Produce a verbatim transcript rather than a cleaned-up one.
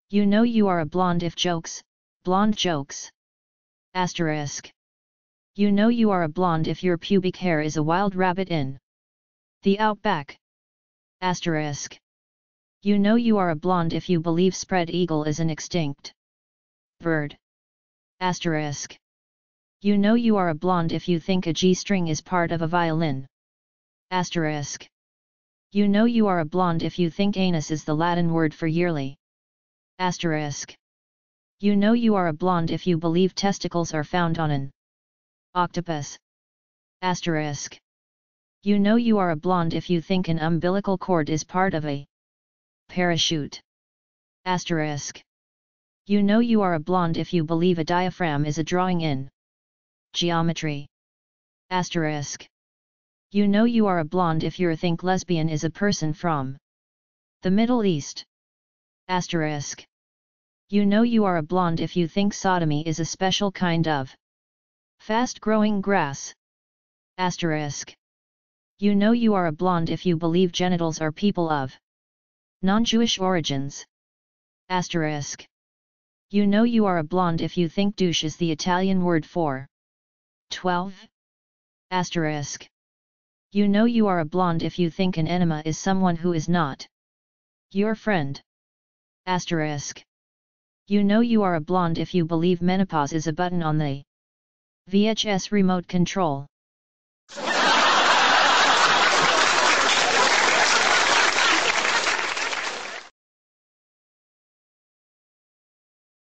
You know you are a blonde if jokes, blonde jokes. Asterisk. You know you are a blonde if your pubic hair is a wild rabbit in the outback. Asterisk. You know you are a blonde if you believe spread eagle is an extinct bird. Asterisk. You know you are a blonde if you think a G-string is part of a violin. Asterisk. You know you are a blonde if you think anus is the Latin word for yearly. Asterisk. You know you are a blonde if you believe testicles are found on an octopus. Asterisk. You know you are a blonde if you think an umbilical cord is part of a parachute. Asterisk. You know you are a blonde if you believe a diaphragm is a drawing in geometry. Asterisk. You know you are a blonde if you think lesbian is a person from the Middle East. Asterisk. You know you are a blonde if you think sodomy is a special kind of fast-growing grass. Asterisk. You know you are a blonde if you believe genitals are people of non-Jewish origins. Asterisk. You know you are a blonde if you think douche is the Italian word for twelve. Asterisk. You know you are a blonde if you think an enema is someone who is not your friend. Asterisk. You know you are a blonde if you believe menopause is a button on the V H S remote control.